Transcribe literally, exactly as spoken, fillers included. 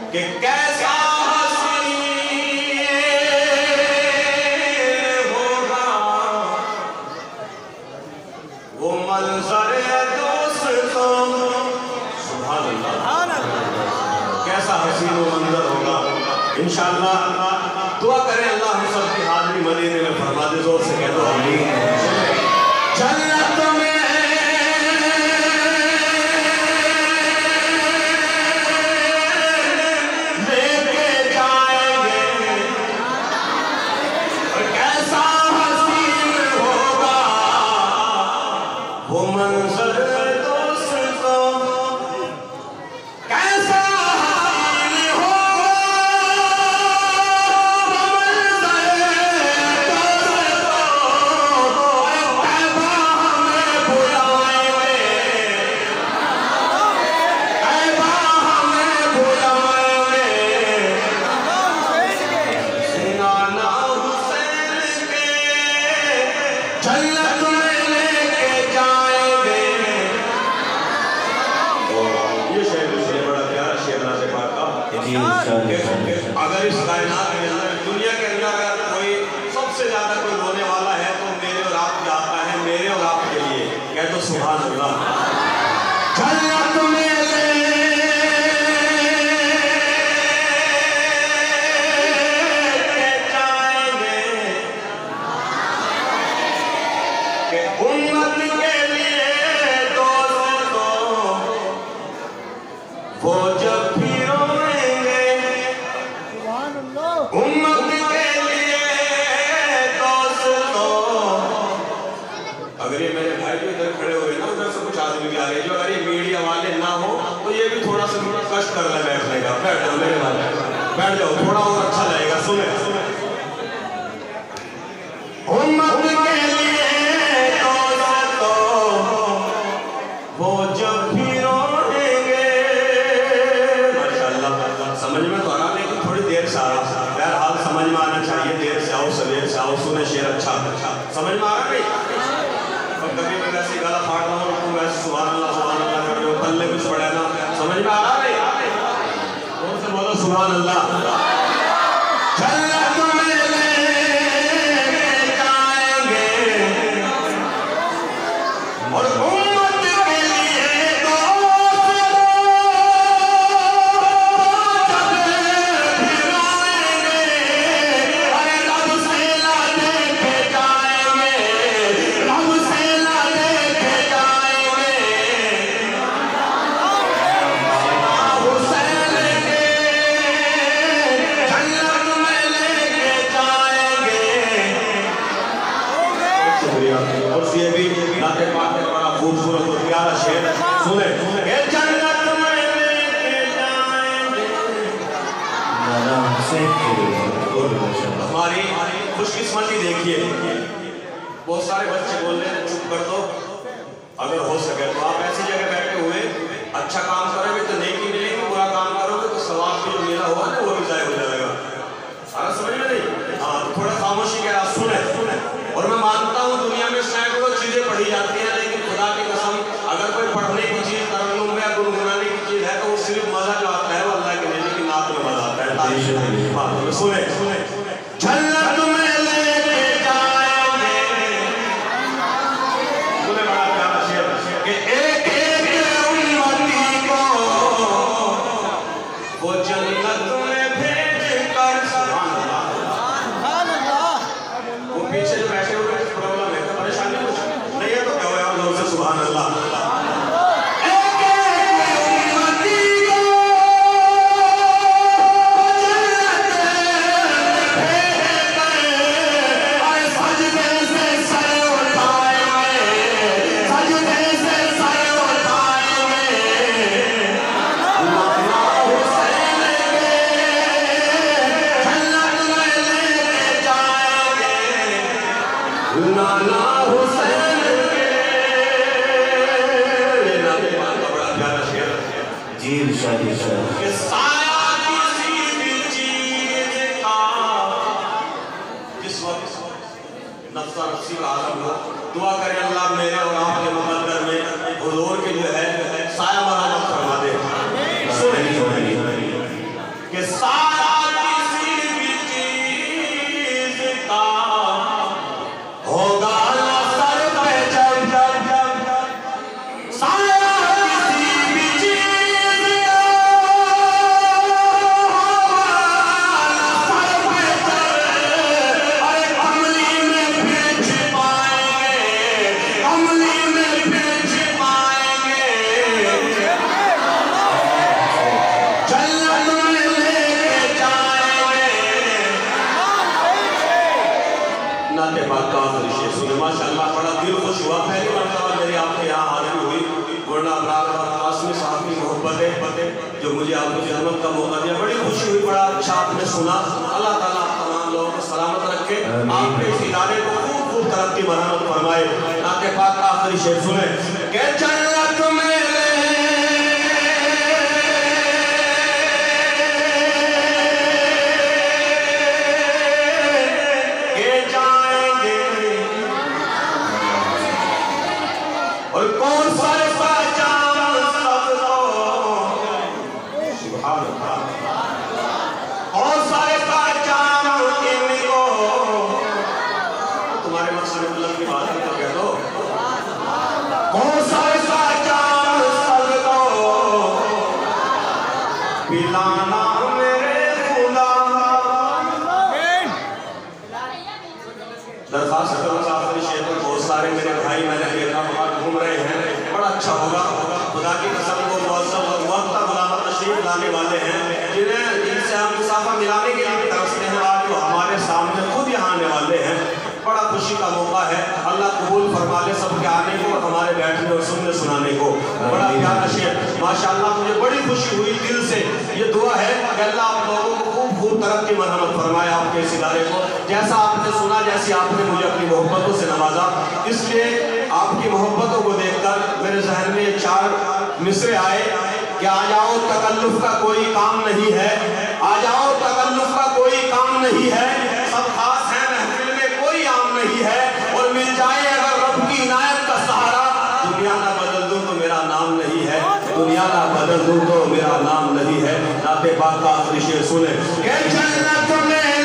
कि कैसा हसीन होगा वो मंजर दोस्तों। सुभान अल्लाह, कैसा हसीन वो मंजर होगा। इंशाअल्लाह दुआ करें अल्लाह हम सब की हाजिरी मदीने में फरमा दे। जोर से कह दो आमीन। जन्नत में अगर इस कायनात के अंदर दुनिया के अंदर अगर कोई सबसे ज्यादा कोई रोने वाला है तो मेरे और आप जाता है, मेरे और आपके लिए। कह तो सुभान अल्लाह। जन्नत में कष्ट कर ले बैठने का। बैठ जाओ मेरे वाले, बैठ जाओ, थोड़ा और अच्छा लगेगा। सुने सुने उम्मत के लिए दोस्तों वो जब भी रोएंगे। माशाअल्लाह, समझ में तो आ रहा लेकिन थोड़ी देर से आ रहा। बहरहाल समझ में आना चाहिए। देर से आओ सवेर से आओ। सुने शेर अच्छा समझ में आ रहा नहीं। और कभी मैं वैसे गला फाड़ रहा हूँ तो वैसे सुभान अल्लाह सुभान अल्लाह कर रहे हो, पल्ले कुछ पड़े ना। समझ में आ रहा नहीं? बोलो सुभान अल्लाह। जन्नत में लेके जाएंगे और उम्मत के लिए दोस्त जब भी रोएंगे। अरे रब से ला देके जाएंगे, रब से ला देके जाएंगे। और ये भी नाते पाक में बड़ा खूबसूरत और प्यारा शेर सुने। ये जन्नत में लेके जाएंगे। हमारी खुशकिस्मती देखिए, बहुत सारे बच्चे बोल रहे हैं चुप कर दो। अगर हो सके तो आप ऐसी जगह बैठे हुए अच्छा काम करोगे तो नेकी मिलेगी, बुरा काम करोगे तो सवाब भी जो मिला हुआ ना वो भी जाया हो जाएगा। सारा समझ में नहीं? हाँ, थोड़ा खामोशी के आप सुने सुने। और मैं मानता हूँ दुनिया में सैकड़ों चीजें पढ़ी जाती हैं, लेकिन खुदा की कसम अगर कोई पढ़ने की चीज, तरन्नुम में गुनगुनाने की चीज है तो वो सिर्फ मजा जो आता है वो अल्लाह के नेबी की नात में मजा आता है। हाँ, सुने सुने। जन्नत में लेके जाएंगे। सुने बड़ा प्यारा शेर कि एक एक उम्मती को वो जन्नत में भेज कर। सुभान अल्लाह। वो पीछे जो बैठे हुए कुछ प्रॉब्लम है, परेशानी कुछ नहीं है तो क्या हुआ आप लोग से सुभान अल्लाह। नाना हुसैन जी शादी शादी साया किसी भी चीज का जिस वक्त नफ्सा नफ्सी का आलम हो, दुआ करें अल्लाह मेरे और आपके मुकद्दर में हुजूर के जो है साया मरामत फरमा दे। सुने जो मुझे आपकी खिदमत का मौका दिया, बड़ी खुशी हुई, बड़ा अच्छा आपने सुना। अल्लाह ताला आप तमाम लोगों को सलामत रखे, आपके इस इदारे को खूब खूब तरक्की मरहमत फरमाए। नाते पाक का आखिरी शेर सुने के जन्नत में और कौन सारे पहचान सबको, सुभान अल्लाह, कौन सारे पहचान इनको, तुम्हारे मकसद मतलब की बात है तो कह दो, कौन सारे पहचान सबको पिलाना मेरे खुदा। दरखास्त करूँ आखिरी शेर पर, बहुत सारे मेरे भाई मैंने देखा बाहर घूम रहे हैं, बड़ा अच्छा होगा। खुदा की कसम को मुअज़्ज़म और मुअत्ता गुलाम तशरीफ लाने वाले हैं, जिन्हें जिनसे हम मुसाफा मिलाने के लिए तरसते हैं, आज वो हमारे सामने खुद यहाँ आने वाले हैं। बड़ा खुशी का मौका है, अल्लाह कबूल फरमा ले सबके आने को और हमारे बैठने और सुनने सुनाने को। बड़ा प्यारा शेर माशाअल्लाह, मुझे बड़ी खुशी हुई दिल से। ये दुआ है कि अल्लाह आप लोगों को खूब खूब तरक्की मरहमत फरमाए आपके इस इदारे को। जैसा आपने सुना, जैसी आपने मुझे अपनी मोहब्बतों से नवाजा, इसलिए आपकी मोहब्बतों को देखकर मेरे जहन में चार मिसरे आए कि आ जाओ तकल्लुफ का कोई काम नहीं है, आ जाओ तकल्लुफ का कोई काम नहीं है, सब खास है महफिल में कोई आम नहीं है, और मिल जाए अगर रब की इनायत का सहारा, दुनिया ना बदल दूं तो मेरा नाम नहीं है, दुनिया ना बदल दूं तो मेरा नाम नहीं है। नाते पाक का आखिरी शेर सुने के जन्नत में